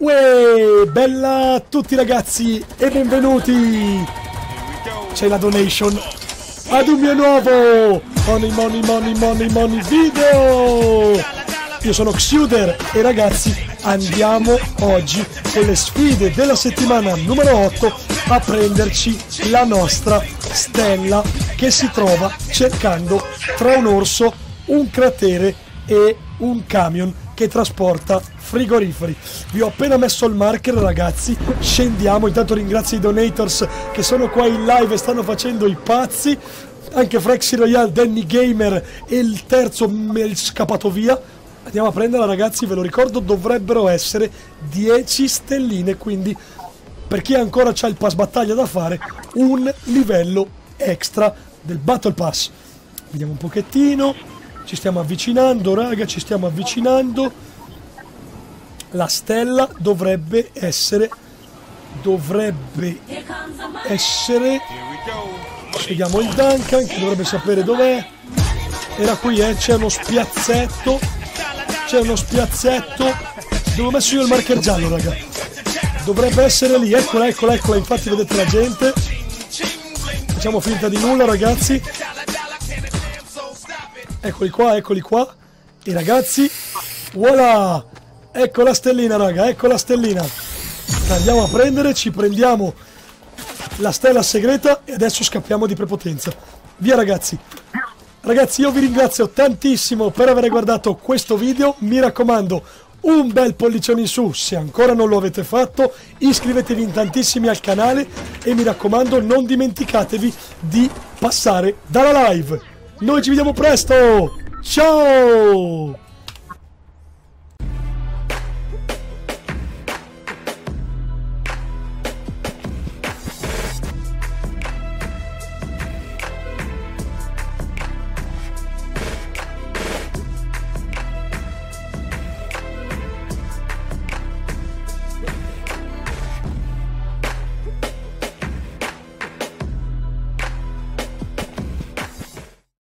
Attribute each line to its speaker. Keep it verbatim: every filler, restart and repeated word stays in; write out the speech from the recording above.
Speaker 1: Uè, bella a tutti ragazzi e benvenuti. C'è la donation ad un mio nuovo Money Money Money Money Money video. Io sono Xuder e ragazzi andiamo oggi con le sfide della settimana numero otto a prenderci la nostra stella che si trova cercando tra un orso, un cratere e un camion che trasporta frigoriferi. Vi ho appena messo il marker ragazzi, scendiamo. Intanto ringrazio i donators che sono qua in live e stanno facendo i pazzi, anche Frexy Royale, Danny Gamer e il terzo mi è scappato via. Andiamo a prenderla ragazzi, ve lo ricordo, dovrebbero essere dieci stelline, quindi per chi ancora c'ha il pass battaglia da fare, un livello extra del Battle Pass. Vediamo un pochettino, ci stiamo avvicinando raga, ci stiamo avvicinando. La stella dovrebbe essere, dovrebbe essere, scegliamo il Duncan che dovrebbe sapere dov'è. Era qui, eh, c'è uno spiazzetto, c'è uno spiazzetto, dove ho messo io il marker giallo raga, dovrebbe essere lì, eccola, eccola, eccola, infatti vedete la gente, facciamo finta di nulla ragazzi, eccoli qua, eccoli qua, e ragazzi, voilà! Ecco la stellina raga, ecco la stellina. La andiamo a prendere, ci prendiamo la stella segreta e adesso scappiamo di prepotenza. Via ragazzi. Ragazzi io vi ringrazio tantissimo per aver guardato questo video. Mi raccomando, un bel pollicione in su se ancora non lo avete fatto. Iscrivetevi in tantissimi al canale e mi raccomando non dimenticatevi di passare dalla live. Noi ci vediamo presto. Ciao!